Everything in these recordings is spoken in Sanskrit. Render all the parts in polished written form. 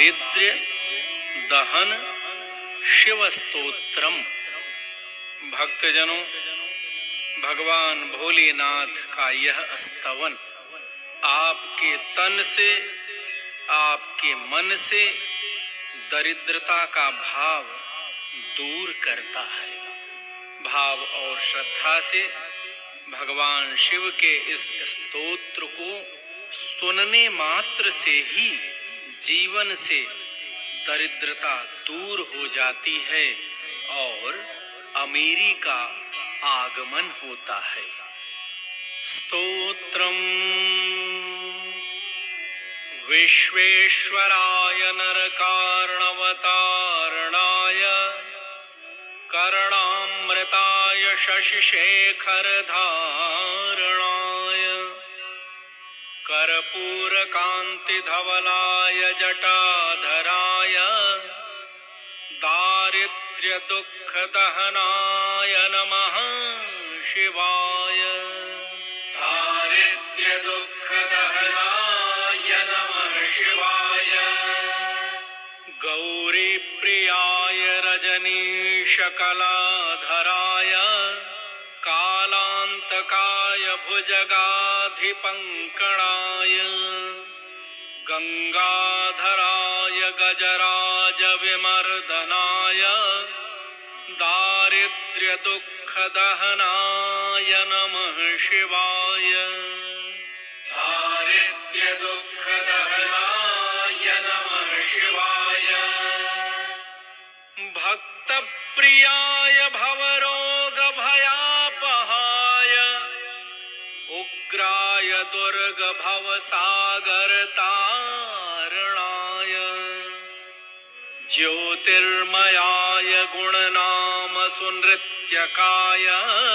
दारिद्र्य दहन शिव स्तोत्रम। भक्तजनों, भगवान भोलेनाथ का यह स्तवन आपके तन से, आपके मन से दरिद्रता का भाव दूर करता है। भाव और श्रद्धा से भगवान शिव के इस स्तोत्र को सुनने मात्र से ही जीवन से दरिद्रता दूर हो जाती है और अमीरी का आगमन होता है। स्तोत्रम विश्वेश्वराय नरकार्णवतारणाय कर्णामृताय शशिशेखरधारणाय कर्पूरकान्तिधवलाय जटाधराय दारिद्र्यदुःखदहनाय नमः शिवाय। दारिद्र्यदुःखदहनाय नमः शिवाय। गौरीप्रियाय रजनीशकलाधराय कालान्तकाय भुजगाधिपङ्कणाय गंगाधराय गजराजविमर्दनाय दारिद्र्यदुःखदहनाय नमः शिवाय। दारिद्र्यदुःखदहनाय नमः शिवाय। भक्तप्रियाय भवरोगभयापहाय उग्राय दुर्गभवसागरतारणाय ज्योतिर्मयाय गुणनामसुनृत्यकाय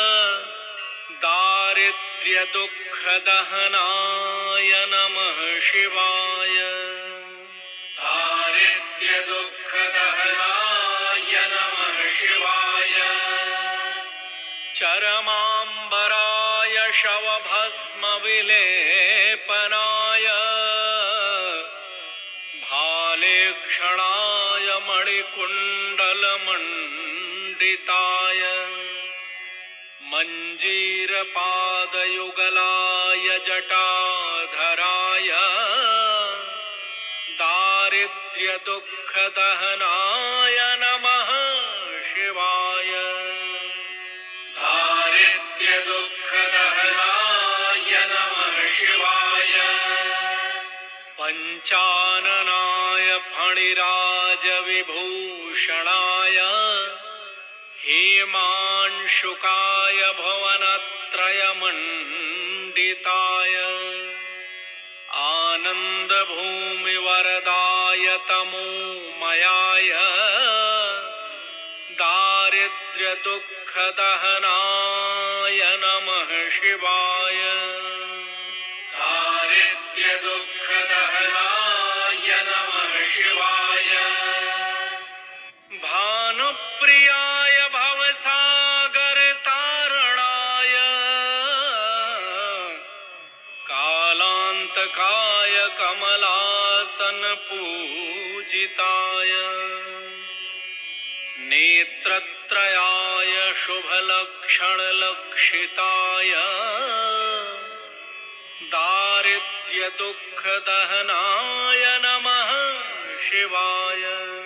दारिद्र्यदुःखदहनाय नमः शिवाय। दारिद्र्यदुःखदहनाय नमः शिवाय। चरमाम्बराय शवभस्मविलेपनाय भालेक्षणाय मणिकुण्डलमण्डिताय मञ्जीरपादयुगलाय जटाधराय दारिद्र्यदुःखदहनाय नमः शिवाय। दारिद्र्यदुःखदहनाय नमः शिवाय। पञ्चाननाय फणिराजविभूषणाय हेमांशुकाय भुवनत्रयमण्डिताय आनन्दभूमिवरदाय तमोमयाय दारिद्र्यदुःखदहनाय नमः शिवाय। दारिद्र्यदुःखदहनाय नमः शिवाय। भानुप्रियाय भवसागरतारणाय कालान्तकाय कमलासनपूजिताय नेत्रत्रयाय शुभलक्षणलक्षिताय दारिद्र्यदुःखदहनाय नमः शिवाय।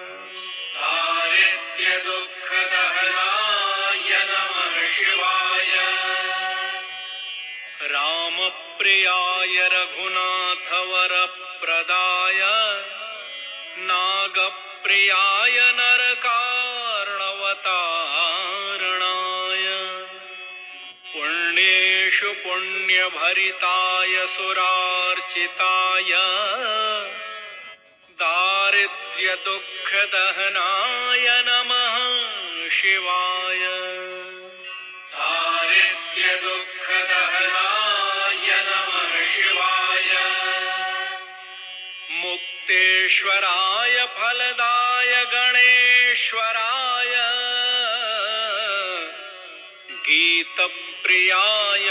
दारिद्र्यदुःखदहनाय नमः शिवाय। रामप्रियाय रघुनाथवरप्रदाय नागप्रियाय नरकार्णवतारणाय पुण्येषु पुण्यभरिताय सुरार्चिताय दारिद्र्यदुःखदहनाय नमः शिवाय। दारिद्र्यदुःखदहनाय नमः शिवाय। मुक्तेश्वराय फलदाय गणेश्वराय गीतप्रियाय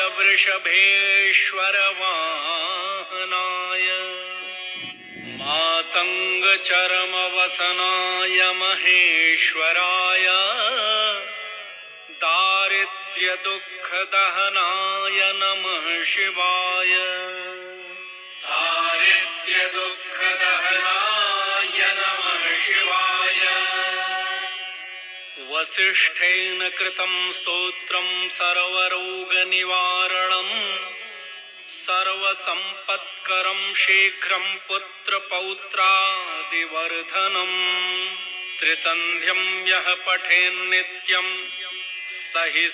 वृषभेश्वर वाहनाय मातंग योगचरमवसनाय महेश्वराय दारिद्र्यदुःखदहनाय नमः शिवाय दारिद्र्यदुःखदहनाय नमः शिवाय वसिष्ठेन कृतं स्तोत्रं सर्वरोगनिवारणं सर्वसम्पत्करं शीघ्रं पुत्रपौत्रादिवर्धनम् त्रिसन्ध्यं यः पठेन्नित्यं स हि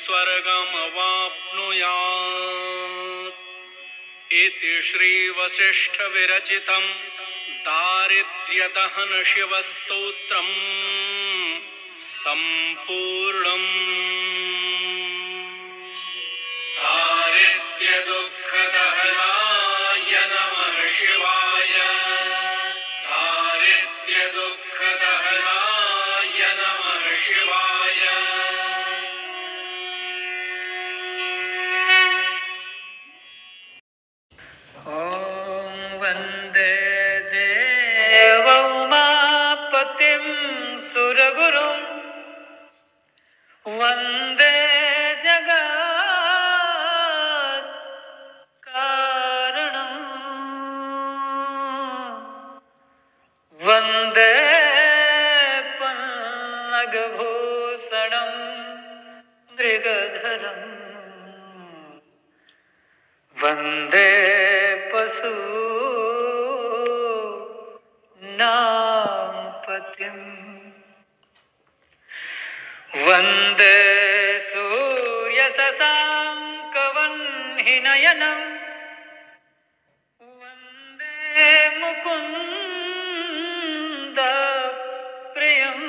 स्वर्गमवाप्नुयात् इति श्रीवसिष्ठविरचितं दारिद्र्यदहन शिवस्तोत्रम् सम्पूर्णम्। दारिद्र्यदुःखदहनाय नमः शिवाय दारिद्र्यदुःखदहनाय नमः शिवाय ॐ वन्दे देवौमापतिं सुरगुरुं वन्दे जगत्कारणं वन्दे पन्नगभूषणं मृगधरं वन्दे पशूनां पतिम् वन्दे सूर्यशशाङ्कवह्निनयनं वन्दे मुकुन्दप्रियं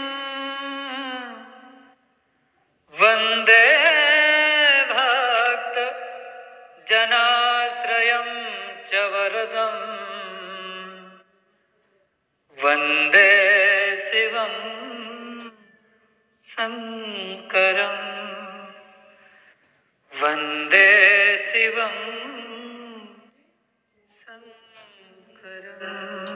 वन्दे भक्तजनाश्रयं च वरदं वन्दे शिवं शङ्करं वन्दे शिवं शङ्करम्।